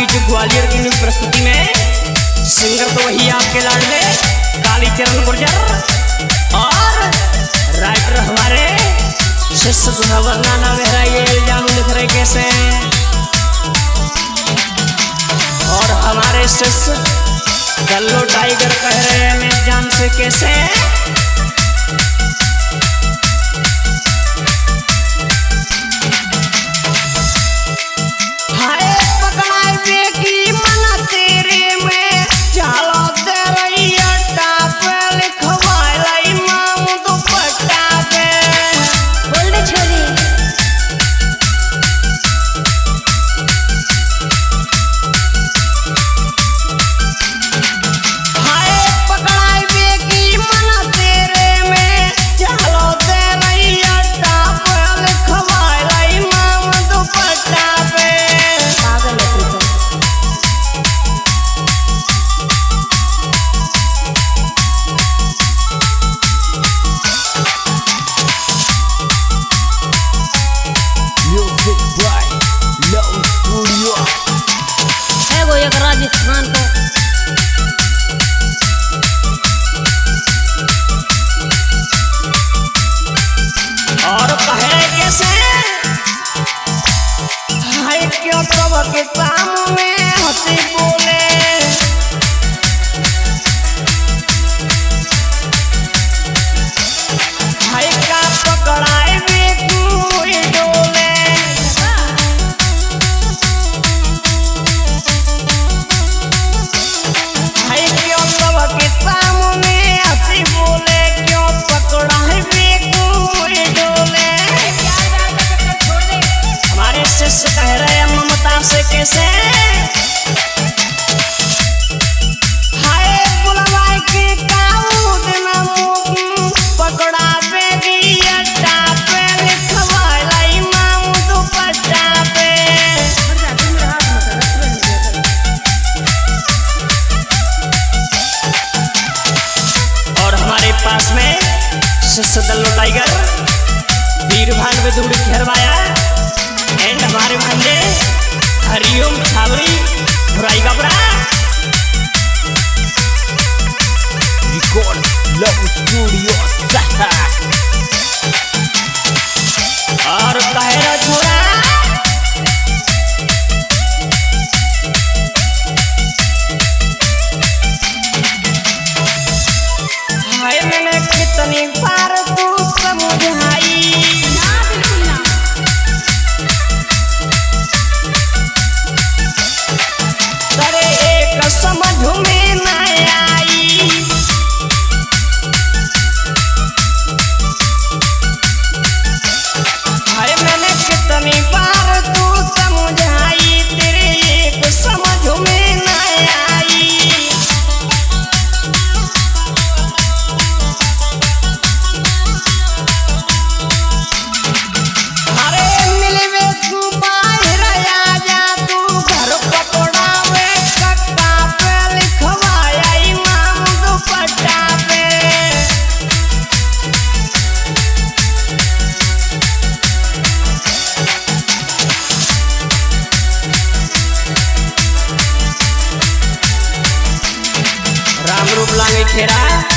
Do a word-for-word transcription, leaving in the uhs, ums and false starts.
बीच ग्वालियर की प्रस्तुति में सिंगर तो वही आपके लाडले कालीचरण गुर्जर और राइटर हमारे शिष्य नाना मेहरा ये इल्जाम लिख रहे कैसे और हमारे शिष्य गल्लो टाइगर कह रहे हैं मैं जान से कैसे राजस्थान को और कहे कैसे हाय क्यों सब के सामने हंसी बोले हाय का पकड़ाए भी कोई डोले कह रहे हैं ममता से कैसे हाय बुलवाई के काऊद में पकड़ा पे दिया टापे लिखवाई माम दुपट्टा पे और हमारे पास में शिष्य गल्लो टाइगर वीर भान में दूर घेरवाया एंड हमारे भांजे हरिओम छावरी बुराई कपड़ा रिकॉर्ड लव स्टूडियो और कहरा छोरा हाय मैंने कितनी बार तू समझाई समझ में न आई हाय मैंने कितनी बार तू समझाई तेरे एक समझ में न आई अरे मिलवे तू बाहर आ जा तू घर पकड़ावे राम रूप लांगे खेरा